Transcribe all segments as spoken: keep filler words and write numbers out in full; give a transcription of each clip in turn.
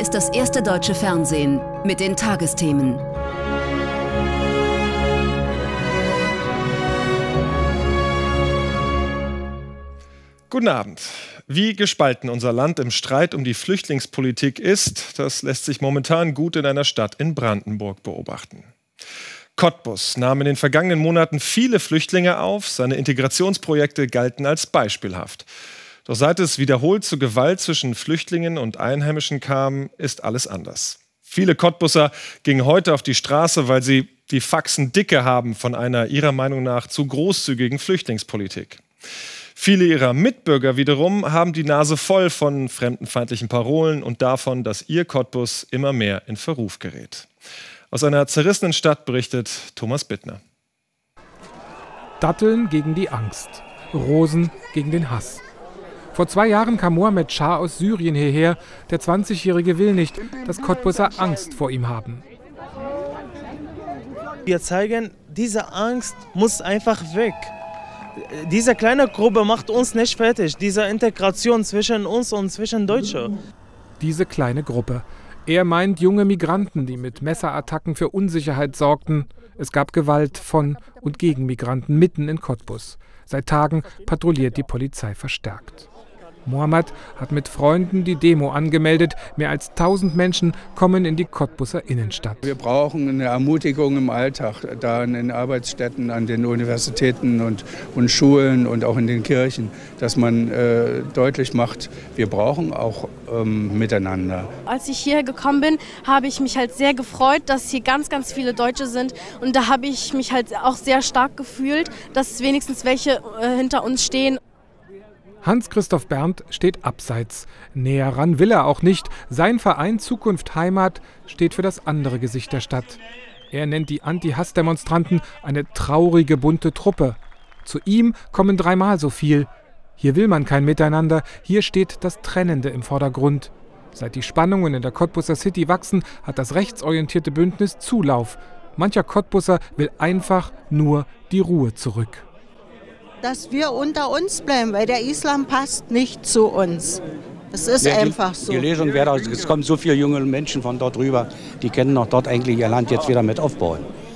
ist das erste deutsche Fernsehen mit den Tagesthemen. Guten Abend. Wie gespalten unser Land im Streit um die Flüchtlingspolitik ist, das lässt sich momentan gut in einer Stadt in Brandenburg beobachten. Cottbus nahm in den vergangenen Monaten viele Flüchtlinge auf, seine Integrationsprojekte galten als beispielhaft. Doch seit es wiederholt zu Gewalt zwischen Flüchtlingen und Einheimischen kam, ist alles anders. Viele Cottbusser gingen heute auf die Straße, weil sie die Faxen dicke haben von einer ihrer Meinung nach zu großzügigen Flüchtlingspolitik. Viele ihrer Mitbürger wiederum haben die Nase voll von fremdenfeindlichen Parolen und davon, dass ihr Cottbus immer mehr in Verruf gerät. Aus einer zerrissenen Stadt berichtet Thomas Bittner. Datteln gegen die Angst, Rosen gegen den Hass. Vor zwei Jahren kam Mohammed Schah aus Syrien hierher. Der zwanzigjährige will nicht, dass Cottbusser Angst vor ihm haben. Wir zeigen, diese Angst muss einfach weg. Diese kleine Gruppe macht uns nicht fertig. Diese Integration zwischen uns und zwischen Deutschen. Diese kleine Gruppe. Er meint junge Migranten, die mit Messerattacken für Unsicherheit sorgten. Es gab Gewalt von und gegen Migranten mitten in Cottbus. Seit Tagen patrouilliert die Polizei verstärkt. Mohammed hat mit Freunden die Demo angemeldet. Mehr als tausend Menschen kommen in die Cottbuser Innenstadt. Wir brauchen eine Ermutigung im Alltag, da in den Arbeitsstätten, an den Universitäten und, und Schulen und auch in den Kirchen, dass man äh, deutlich macht, wir brauchen auch ähm, miteinander. Als ich hierher gekommen bin, habe ich mich halt sehr gefreut, dass hier ganz, ganz viele Deutsche sind. Und da habe ich mich halt auch sehr stark gefühlt, dass wenigstens welche äh, hinter uns stehen. Hans-Christoph Berndt steht abseits. Näher ran will er auch nicht. Sein Verein Zukunft Heimat steht für das andere Gesicht der Stadt. Er nennt die Anti-Hass-Demonstranten eine traurige, bunte Truppe. Zu ihm kommen dreimal so viel. Hier will man kein Miteinander, hier steht das Trennende im Vordergrund. Seit die Spannungen in der Cottbuser City wachsen, hat das rechtsorientierte Bündnis Zulauf. Mancher Cottbuser will einfach nur die Ruhe zurück. Dass wir unter uns bleiben, weil der Islam passt nicht zu uns. Es ist ja, einfach so. Die Lösung wäre, es kommen so viele junge Menschen von dort rüber, die können doch dort eigentlich ihr Land jetzt wieder mit aufbauen.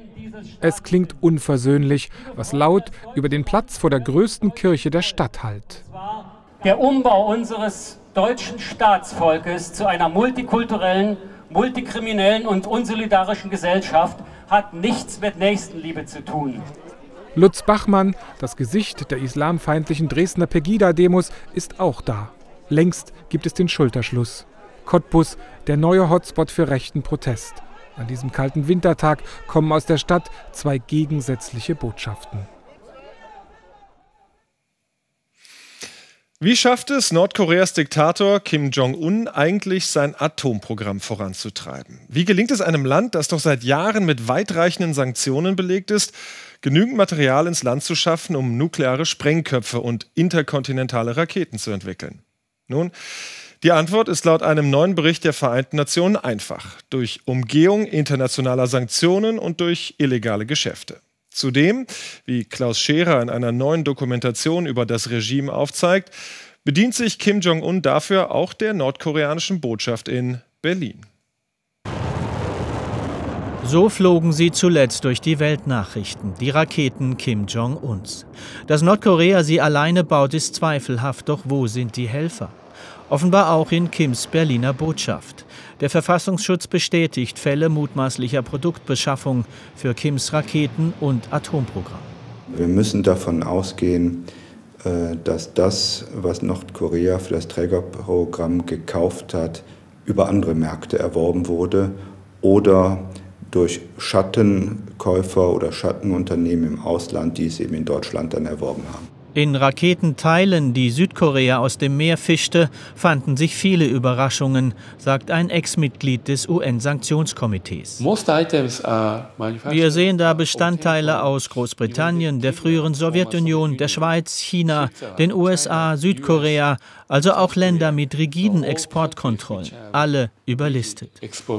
Es klingt unversöhnlich, was laut über den Platz vor der größten Kirche der Stadt hallt. Der Umbau unseres deutschen Staatsvolkes zu einer multikulturellen, multikriminellen und unsolidarischen Gesellschaft hat nichts mit Nächstenliebe zu tun. Lutz Bachmann, das Gesicht der islamfeindlichen Dresdner Pegida-Demos, ist auch da. Längst gibt es den Schulterschluss. Cottbus, der neue Hotspot für rechten Protest. An diesem kalten Wintertag kommen aus der Stadt zwei gegensätzliche Botschaften. Wie schafft es Nordkoreas Diktator Kim Jong-un eigentlich, sein Atomprogramm voranzutreiben? Wie gelingt es einem Land, das doch seit Jahren mit weitreichenden Sanktionen belegt ist, genügend Material ins Land zu schaffen, um nukleare Sprengköpfe und interkontinentale Raketen zu entwickeln? Nun, die Antwort ist laut einem neuen Bericht der Vereinten Nationen einfach: durch Umgehung internationaler Sanktionen und durch illegale Geschäfte. Zudem, wie Klaus Scherer in einer neuen Dokumentation über das Regime aufzeigt, bedient sich Kim Jong-un dafür auch der nordkoreanischen Botschaft in Berlin. So flogen sie zuletzt durch die Weltnachrichten, die Raketen Kim Jong-uns. Dass Nordkorea sie alleine baut, ist zweifelhaft, doch wo sind die Helfer? Offenbar auch in Kims Berliner Botschaft. Der Verfassungsschutz bestätigt Fälle mutmaßlicher Produktbeschaffung für Kims Raketen- und Atomprogramm. Wir müssen davon ausgehen, dass das, was Nordkorea für das Trägerprogramm gekauft hat, über andere Märkte erworben wurde oder durch Schattenkäufer oder Schattenunternehmen im Ausland, die es eben in Deutschland dann erworben haben. In Raketenteilen, die Südkorea aus dem Meer fischte, fanden sich viele Überraschungen, sagt ein Ex-Mitglied des U N-Sanktionskomitees. Wir sehen da Bestandteile aus Großbritannien, der früheren Sowjetunion, der Schweiz, China, den U S A, Südkorea, also auch Länder mit rigiden Exportkontrollen, alle überlistet.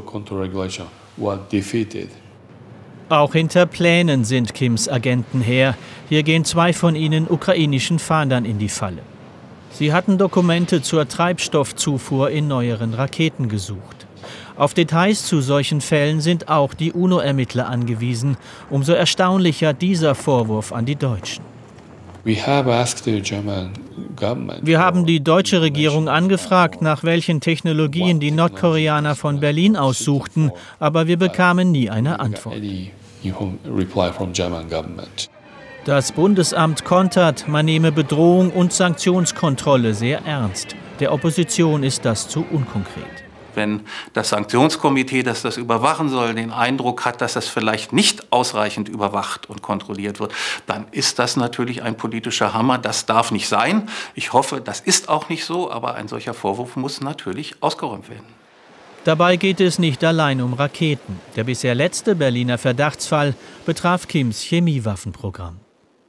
Auch hinter Plänen sind Kims Agenten her. Hier gehen zwei von ihnen ukrainischen Fahndern in die Falle. Sie hatten Dokumente zur Treibstoffzufuhr in neueren Raketen gesucht. Auf Details zu solchen Fällen sind auch die UNO-Ermittler angewiesen. Umso erstaunlicher dieser Vorwurf an die Deutschen. Wir haben die deutsche Regierung angefragt, nach welchen Technologien die Nordkoreaner von Berlin aus suchten, aber wir bekamen nie eine Antwort. Das Bundesamt kontert, man nehme Bedrohung und Sanktionskontrolle sehr ernst. Der Opposition ist das zu unkonkret. Wenn das Sanktionskomitee, das das überwachen soll, den Eindruck hat, dass das vielleicht nicht ausreichend überwacht und kontrolliert wird, dann ist das natürlich ein politischer Hammer. Das darf nicht sein. Ich hoffe, das ist auch nicht so, aber ein solcher Vorwurf muss natürlich ausgeräumt werden. Dabei geht es nicht allein um Raketen. Der bisher letzte Berliner Verdachtsfall betraf Kims Chemiewaffenprogramm.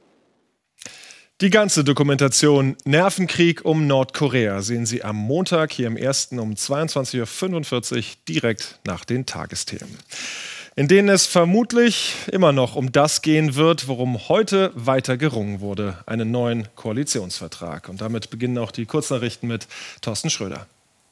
Die ganze Dokumentation Nervenkrieg um Nordkorea sehen Sie am Montag hier im Ersten um zweiundzwanzig Uhr fünfundvierzig direkt nach den Tagesthemen, in denen es vermutlich immer noch um das gehen wird, worum heute weiter gerungen wurde, einen neuen Koalitionsvertrag. Und damit beginnen auch die Kurznachrichten mit Thorsten Schröder.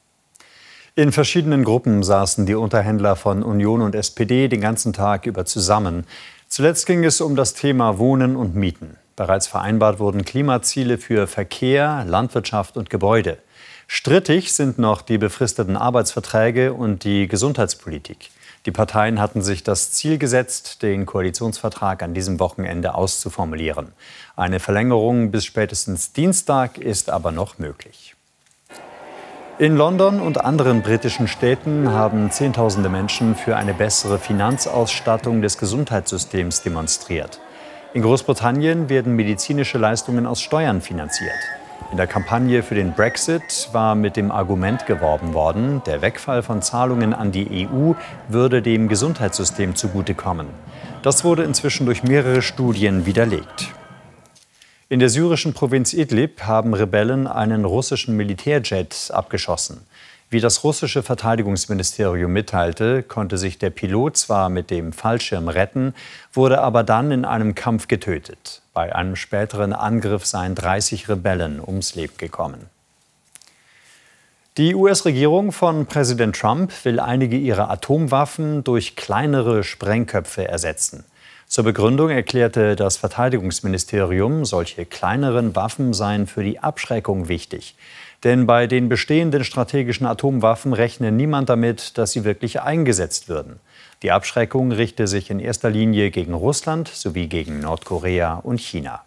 In verschiedenen Gruppen saßen die Unterhändler von Union und S P D den ganzen Tag über zusammen. Zuletzt ging es um das Thema Wohnen und Mieten. Bereits vereinbart wurden Klimaziele für Verkehr, Landwirtschaft und Gebäude. Strittig sind noch die befristeten Arbeitsverträge und die Gesundheitspolitik. Die Parteien hatten sich das Ziel gesetzt, den Koalitionsvertrag an diesem Wochenende auszuformulieren. Eine Verlängerung bis spätestens Dienstag ist aber noch möglich. In London und anderen britischen Städten haben Zehntausende Menschen für eine bessere Finanzausstattung des Gesundheitssystems demonstriert. In Großbritannien werden medizinische Leistungen aus Steuern finanziert. In der Kampagne für den Brexit war mit dem Argument geworben worden, der Wegfall von Zahlungen an die E U würde dem Gesundheitssystem zugutekommen. Das wurde inzwischen durch mehrere Studien widerlegt. In der syrischen Provinz Idlib haben Rebellen einen russischen Militärjet abgeschossen. Wie das russische Verteidigungsministerium mitteilte, konnte sich der Pilot zwar mit dem Fallschirm retten, wurde aber dann in einem Kampf getötet. Bei einem späteren Angriff seien dreißig Rebellen ums Leben gekommen. Die U S-Regierung von Präsident Trump will einige ihrer Atomwaffen durch kleinere Sprengköpfe ersetzen. Zur Begründung erklärte das Verteidigungsministerium, solche kleineren Waffen seien für die Abschreckung wichtig. Denn bei den bestehenden strategischen Atomwaffen rechne niemand damit, dass sie wirklich eingesetzt würden. Die Abschreckung richte sich in erster Linie gegen Russland sowie gegen Nordkorea und China.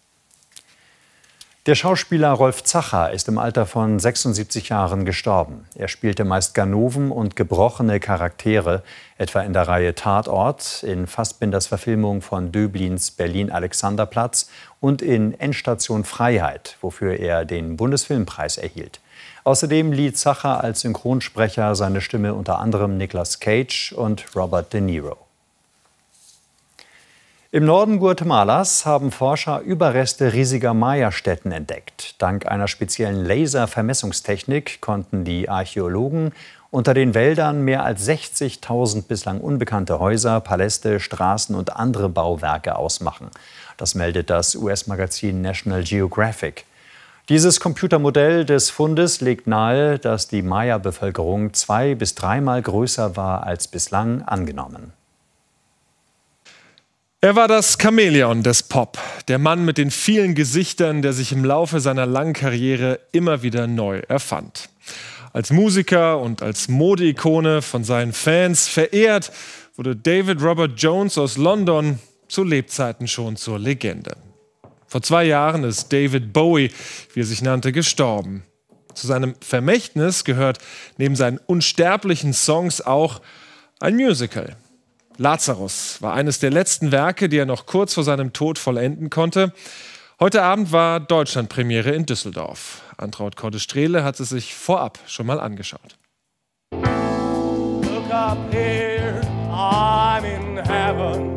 Der Schauspieler Rolf Zacher ist im Alter von sechsundsiebzig Jahren gestorben. Er spielte meist Ganoven und gebrochene Charaktere, etwa in der Reihe Tatort, in Fassbinders Verfilmung von Döblins Berlin-Alexanderplatz und in Endstation Freiheit, wofür er den Bundesfilmpreis erhielt. Außerdem lieh Zacher als Synchronsprecher seine Stimme unter anderem Nicolas Cage und Robert De Niro. Im Norden Guatemalas haben Forscher Überreste riesiger Maya-Stätten entdeckt. Dank einer speziellen Laservermessungstechnik konnten die Archäologen unter den Wäldern mehr als sechzigtausend bislang unbekannte Häuser, Paläste, Straßen und andere Bauwerke ausmachen. Das meldet das U S-Magazin National Geographic. Dieses Computermodell des Fundes legt nahe, dass die Maya-Bevölkerung zwei- bis dreimal größer war als bislang angenommen. Er war das Chamäleon des Pop, der Mann mit den vielen Gesichtern, der sich im Laufe seiner langen Karriere immer wieder neu erfand. Als Musiker und als Modeikone von seinen Fans verehrt, wurde David Robert Jones aus London zu Lebzeiten schon zur Legende. Vor zwei Jahren ist David Bowie, wie er sich nannte, gestorben. Zu seinem Vermächtnis gehört neben seinen unsterblichen Songs auch ein Musical. Lazarus war eines der letzten Werke, die er noch kurz vor seinem Tod vollenden konnte. Heute Abend war Deutschlandpremiere in Düsseldorf. Antraut Cordes-Strehle hat es sich vorab schon mal angeschaut. Look up here, I'm in heaven.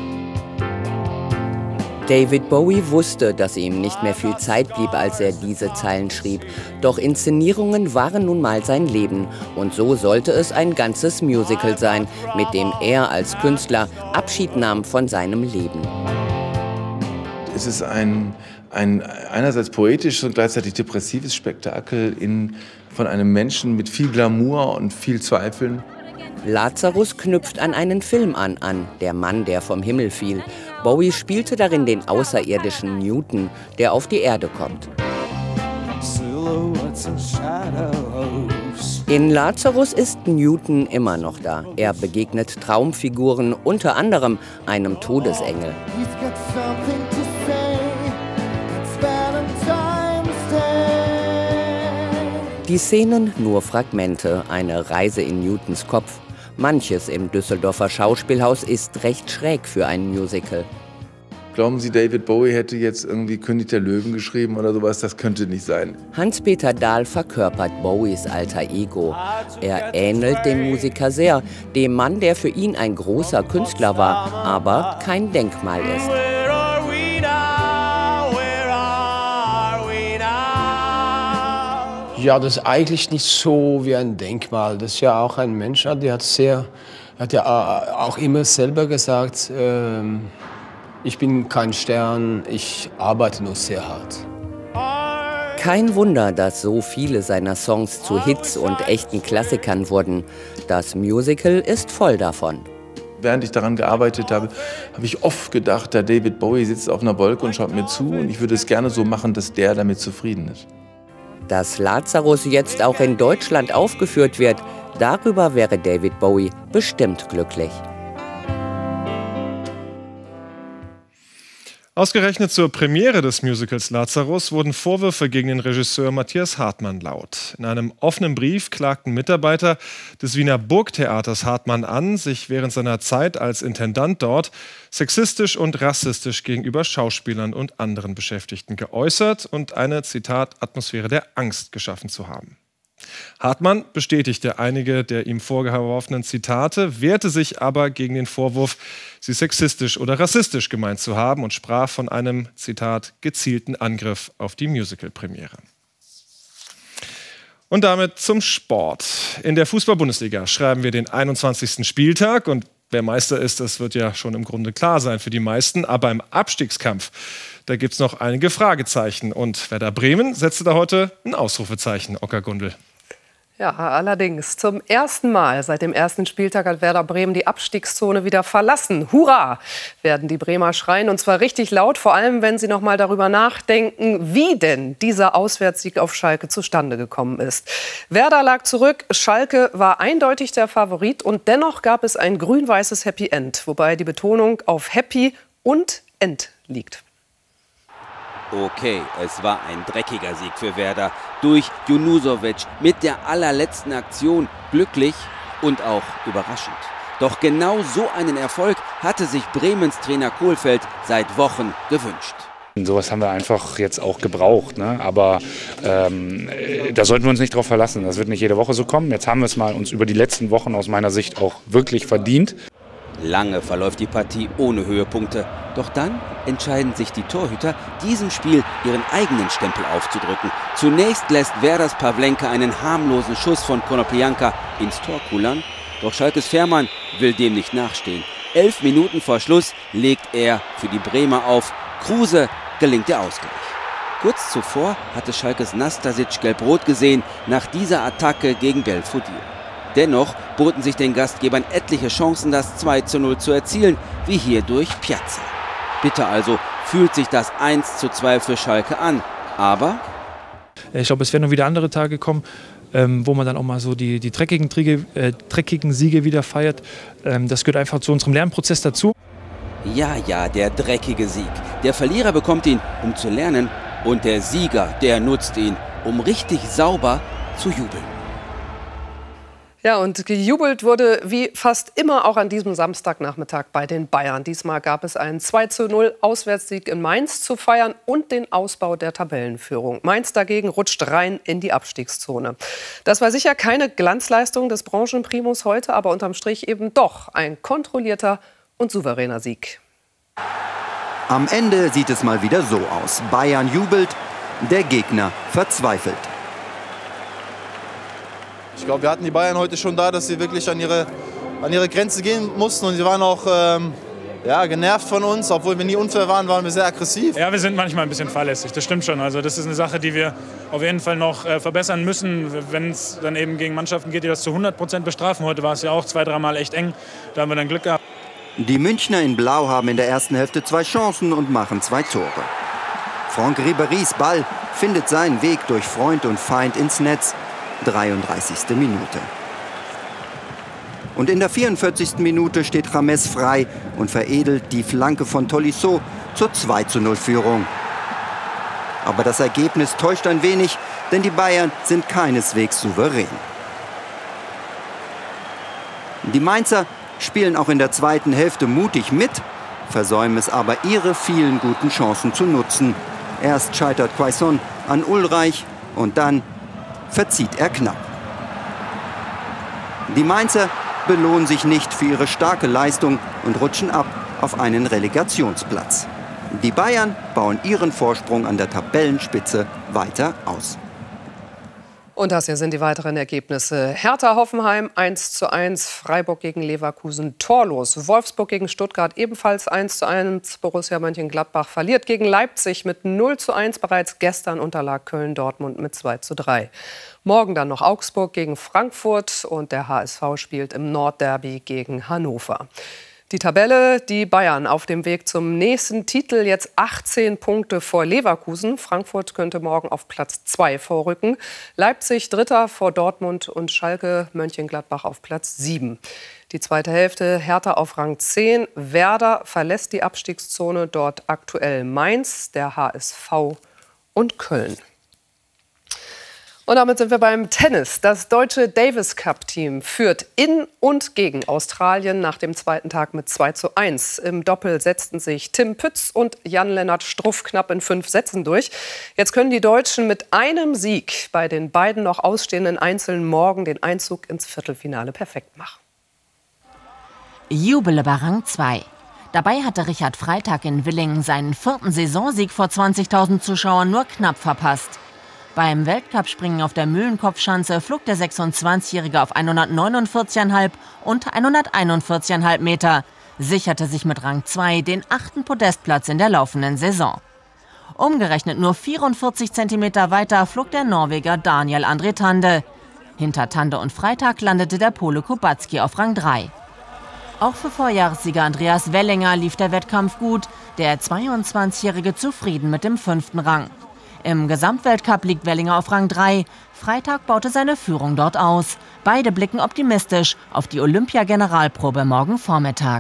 David Bowie wusste, dass ihm nicht mehr viel Zeit blieb, als er diese Zeilen schrieb. Doch Inszenierungen waren nun mal sein Leben. Und so sollte es ein ganzes Musical sein, mit dem er als Künstler Abschied nahm von seinem Leben. Es ist ein, ein einerseits poetisches und gleichzeitig depressives Spektakel in, von einem Menschen mit viel Glamour und viel Zweifeln. Lazarus knüpft an einen Film an, an Der Mann, der vom Himmel fiel. Bowie spielte darin den außerirdischen Newton, der auf die Erde kommt. In Lazarus ist Newton immer noch da. Er begegnet Traumfiguren, unter anderem einem Todesengel. Die Szenen nur Fragmente, eine Reise in Newtons Kopf. Manches im Düsseldorfer Schauspielhaus ist recht schräg für ein Musical. Glauben Sie, David Bowie hätte jetzt irgendwie König der Löwen geschrieben oder sowas? Das könnte nicht sein. Hans-Peter Dahl verkörpert Bowies alter Ego. Er ähnelt dem Musiker sehr, dem Mann, der für ihn ein großer Künstler war, aber kein Denkmal ist. Ja, das ist eigentlich nicht so wie ein Denkmal. Das ist ja auch ein Mensch, der hat, sehr, hat ja auch immer selber gesagt, äh, ich bin kein Stern, ich arbeite nur sehr hart. Kein Wunder, dass so viele seiner Songs zu Hits und echten Klassikern wurden. Das Musical ist voll davon. Während ich daran gearbeitet habe, habe ich oft gedacht, der David Bowie sitzt auf einer Wolke und schaut mir zu und ich würde es gerne so machen, dass der damit zufrieden ist. Dass Lazarus jetzt auch in Deutschland aufgeführt wird, darüber wäre David Bowie bestimmt glücklich. Ausgerechnet zur Premiere des Musicals Lazarus wurden Vorwürfe gegen den Regisseur Matthias Hartmann laut. In einem offenen Brief klagten Mitarbeiter des Wiener Burgtheaters Hartmann an, sich während seiner Zeit als Intendant dort sexistisch und rassistisch gegenüber Schauspielern und anderen Beschäftigten geäußert und eine, Zitat, Atmosphäre der Angst geschaffen zu haben. Hartmann bestätigte einige der ihm vorgeworfenen Zitate, wehrte sich aber gegen den Vorwurf, sie sexistisch oder rassistisch gemeint zu haben und sprach von einem, Zitat, gezielten Angriff auf die Musical-Premiere. Und damit zum Sport. In der Fußball-Bundesliga schreiben wir den einundzwanzigsten Spieltag und wer Meister ist, das wird ja schon im Grunde klar sein für die meisten, aber im Abstiegskampf, da gibt es noch einige Fragezeichen und Werder Bremen setzte da heute ein Ausrufezeichen, Ocker Gundel. Ja, allerdings. Zum ersten Mal seit dem ersten Spieltag hat Werder Bremen die Abstiegszone wieder verlassen. Hurra, werden die Bremer schreien, und zwar richtig laut, vor allem wenn sie noch mal darüber nachdenken, wie denn dieser Auswärtssieg auf Schalke zustande gekommen ist. Werder lag zurück, Schalke war eindeutig der Favorit und dennoch gab es ein grün-weißes Happy End, wobei die Betonung auf Happy und End liegt. Okay, es war ein dreckiger Sieg für Werder durch Junusovic mit der allerletzten Aktion, glücklich und auch überraschend. Doch genau so einen Erfolg hatte sich Bremens Trainer Kohlfeld seit Wochen gewünscht. Sowas haben wir einfach jetzt auch gebraucht, ne? Aber ähm, da sollten wir uns nicht drauf verlassen. Das wird nicht jede Woche so kommen. Jetzt haben wir es mal uns über die letzten Wochen aus meiner Sicht auch wirklich verdient. Lange verläuft die Partie ohne Höhepunkte. Doch dann entscheiden sich die Torhüter, diesem Spiel ihren eigenen Stempel aufzudrücken. Zunächst lässt Werders Pawlenka einen harmlosen Schuss von Konoplyanka ins Tor kullern. Doch Schalkes Fährmann will dem nicht nachstehen. Elf Minuten vor Schluss legt er für die Bremer auf. Kruse gelingt der Ausgleich. Kurz zuvor hatte Schalkes Nastasic gelb-rot gesehen nach dieser Attacke gegen Belfodil. Dennoch boten sich den Gastgebern etliche Chancen, das zwei zu null zu erzielen, wie hier durch Piazza. Bitter also fühlt sich das eins zu zwei für Schalke an. Aber ich glaube, es werden noch wieder andere Tage kommen, ähm, wo man dann auch mal so die, die dreckigen, Triege, äh, dreckigen Siege wieder feiert. Ähm, das gehört einfach zu unserem Lernprozess dazu. Ja, ja, der dreckige Sieg. Der Verlierer bekommt ihn, um zu lernen. Und der Sieger, der nutzt ihn, um richtig sauber zu jubeln. Ja, und gejubelt wurde wie fast immer auch an diesem Samstagnachmittag bei den Bayern. Diesmal gab es einen zwei zu null Auswärtssieg in Mainz zu feiern und den Ausbau der Tabellenführung. Mainz dagegen rutscht rein in die Abstiegszone. Das war sicher keine Glanzleistung des Branchenprimus heute, aber unterm Strich eben doch ein kontrollierter und souveräner Sieg. Am Ende sieht es mal wieder so aus. Bayern jubelt, der Gegner verzweifelt. Ich glaube, wir hatten die Bayern heute schon da, dass sie wirklich an ihre, an ihre Grenze gehen mussten. Und sie waren auch ähm, ja, genervt von uns. Obwohl wir nie unfair waren, waren wir sehr aggressiv. Ja, wir sind manchmal ein bisschen fahrlässig, das stimmt schon. Also das ist eine Sache, die wir auf jeden Fall noch äh, verbessern müssen, wenn es dann eben gegen Mannschaften geht, die das zu hundert Prozent bestrafen. Heute war es ja auch zwei, dreimal echt eng. Da haben wir dann Glück gehabt. Die Münchner in Blau haben in der ersten Hälfte zwei Chancen und machen zwei Tore. Franck Ribérys Ball findet seinen Weg durch Freund und Feind ins Netz. dreiunddreißigste Minute. Und in der vierundvierzigsten Minute steht James frei und veredelt die Flanke von Tolisso zur zwei zu null Führung. Aber das Ergebnis täuscht ein wenig, denn die Bayern sind keineswegs souverän. Die Mainzer spielen auch in der zweiten Hälfte mutig mit, versäumen es aber, ihre vielen guten Chancen zu nutzen. Erst scheitert Quaison an Ulreich und dann verzieht er knapp. Die Mainzer belohnen sich nicht für ihre starke Leistung und rutschen ab auf einen Relegationsplatz. Die Bayern bauen ihren Vorsprung an der Tabellenspitze weiter aus. Und das hier sind die weiteren Ergebnisse. Hertha Hoffenheim eins zu eins, Freiburg gegen Leverkusen torlos, Wolfsburg gegen Stuttgart ebenfalls eins zu eins, Borussia Mönchengladbach verliert gegen Leipzig mit null zu eins, bereits gestern unterlag Köln Dortmund mit zwei zu drei. Morgen dann noch Augsburg gegen Frankfurt und der H S V spielt im Nordderby gegen Hannover. Die Tabelle, die Bayern auf dem Weg zum nächsten Titel, jetzt achtzehn Punkte vor Leverkusen. Frankfurt könnte morgen auf Platz zwei vorrücken. Leipzig Dritter vor Dortmund und Schalke Mönchengladbach auf Platz sieben. Die zweite Hälfte Hertha auf Rang zehn. Werder verlässt die Abstiegszone, dort aktuell Mainz, der H S V und Köln. Und damit sind wir beim Tennis. Das deutsche Davis-Cup-Team führt in und gegen Australien nach dem zweiten Tag mit zwei zu eins. Im Doppel setzten sich Tim Pütz und Jan-Lennart Struff knapp in fünf Sätzen durch. Jetzt können die Deutschen mit einem Sieg bei den beiden noch ausstehenden Einzeln morgen den Einzug ins Viertelfinale perfekt machen. Jubel bei Rang zwei. Dabei hatte Richard Freitag in Willingen seinen vierten Saisonsieg vor zwanzigtausend Zuschauern nur knapp verpasst. Beim Weltcup-Springen auf der Mühlenkopfschanze flog der sechsundzwanzigjährige auf hundertneunundvierzig Komma fünf und hunderteinundvierzig Komma fünf Meter, sicherte sich mit Rang zwei den achten Podestplatz in der laufenden Saison. Umgerechnet nur vierundvierzig Zentimeter weiter flog der Norweger Daniel André Tande. Hinter Tande und Freitag landete der Pole Kubacki auf Rang drei. Auch für Vorjahressieger Andreas Wellinger lief der Wettkampf gut, der zweiundzwanzigjährige zufrieden mit dem fünften Rang. Im Gesamtweltcup liegt Wellinger auf Rang drei. Freitag baute seine Führung dort aus. Beide blicken optimistisch auf die Olympia-Generalprobe morgen Vormittag.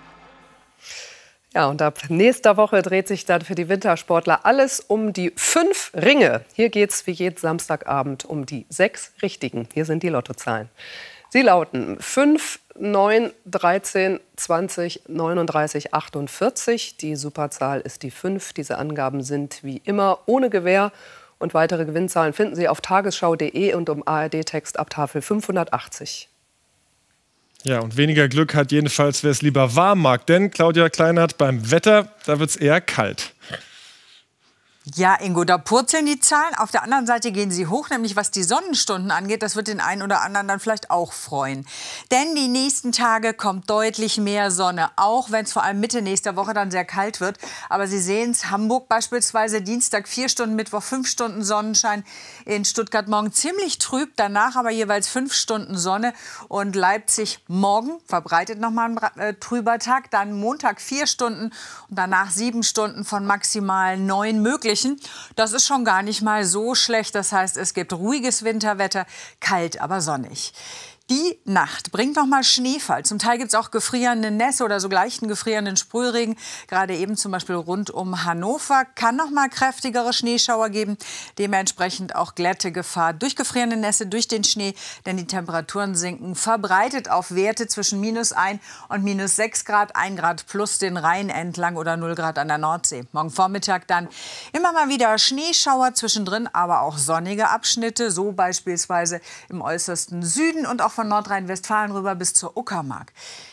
Ja, und ab nächster Woche dreht sich dann für die Wintersportler alles um die fünf Ringe. Hier geht es wie jeden Samstagabend um die sechs Richtigen. Hier sind die Lottozahlen. Sie lauten fünf, neun, dreizehn, zwanzig, neununddreißig, achtundvierzig. Die Superzahl ist die fünf. Diese Angaben sind wie immer ohne Gewähr. Und weitere Gewinnzahlen finden Sie auf tagesschau punkt de und um A R D-Text ab Tafel fünfhundertachtzig. Ja, und weniger Glück hat jedenfalls, wer es lieber warm mag. Denn, Claudia Kleinert, beim Wetter, da wird es eher kalt. Ja, Ingo, da purzeln die Zahlen. Auf der anderen Seite gehen sie hoch, nämlich was die Sonnenstunden angeht. Das wird den einen oder anderen dann vielleicht auch freuen. Denn die nächsten Tage kommt deutlich mehr Sonne, auch wenn es vor allem Mitte nächster Woche dann sehr kalt wird. Aber Sie sehen es, Hamburg beispielsweise Dienstag vier Stunden, Mittwoch fünf Stunden Sonnenschein. In Stuttgart morgen ziemlich trüb, danach aber jeweils fünf Stunden Sonne. Und Leipzig morgen verbreitet nochmal ein äh, trüber Tag. Dann Montag vier Stunden und danach sieben Stunden von maximal neun möglich. Das ist schon gar nicht mal so schlecht. Das heißt, es gibt ruhiges Winterwetter, kalt, aber sonnig. Die Nacht bringt noch mal Schneefall. Zum Teil gibt es auch gefrierende Nässe oder so leichten gefrierenden Sprühregen. Gerade eben zum Beispiel rund um Hannover kann noch mal kräftigere Schneeschauer geben. Dementsprechend auch Glättegefahr durch gefrierende Nässe, durch den Schnee. Denn die Temperaturen sinken verbreitet auf Werte zwischen minus ein und minus sechs Grad. ein Grad plus den Rhein entlang oder null Grad an der Nordsee. Morgen Vormittag dann immer mal wieder Schneeschauer zwischendrin, aber auch sonnige Abschnitte. So beispielsweise im äußersten Süden und auch von Nordrhein-Westfalen rüber bis zur Uckermark.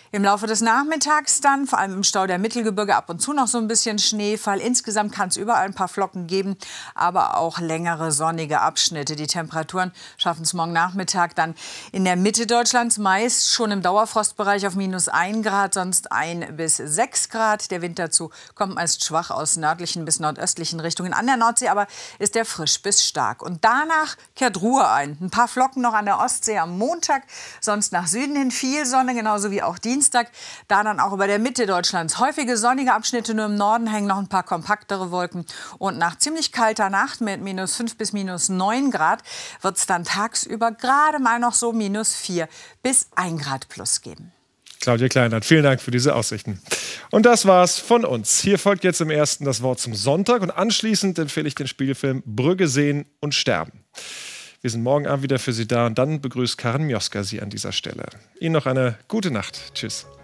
Im Laufe des Nachmittags dann, vor allem im Stau der Mittelgebirge, ab und zu noch so ein bisschen Schneefall. Insgesamt kann es überall ein paar Flocken geben, aber auch längere sonnige Abschnitte. Die Temperaturen schaffen es morgen Nachmittag dann in der Mitte Deutschlands meist schon im Dauerfrostbereich auf minus ein Grad, sonst ein bis sechs Grad. Der Wind dazu kommt meist schwach aus nördlichen bis nordöstlichen Richtungen. An der Nordsee aber ist er frisch bis stark. Und danach kehrt Ruhe ein. Ein paar Flocken noch an der Ostsee am Montag, sonst nach Süden hin viel Sonne, genauso wie auch Dienstag. Da dann auch über der Mitte Deutschlands häufige sonnige Abschnitte, nur im Norden hängen noch ein paar kompaktere Wolken. Und nach ziemlich kalter Nacht mit minus fünf bis minus neun Grad wird es dann tagsüber gerade mal noch so minus vier bis ein Grad plus geben. Claudia Kleinert, vielen Dank für diese Aussichten. Und das war's von uns. Hier folgt jetzt im Ersten das Wort zum Sonntag und anschließend empfehle ich den Spielfilm Brügge sehen und sterben. Wir sind morgen Abend wieder für Sie da und dann begrüßt Karin Mioska Sie an dieser Stelle. Ihnen noch eine gute Nacht. Tschüss.